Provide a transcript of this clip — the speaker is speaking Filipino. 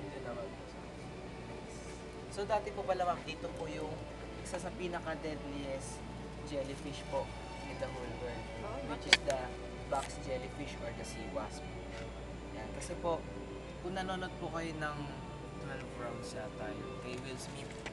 din naman. So dati po pala ma'am, dito po yung isa sa pinaka-deadliest jellyfish po in the whole world. Which is the box jellyfish or the sea wasp. Yan. Kasi po, kung nanonood po kayo ng 12 rounds yata yun, kay Will Smith,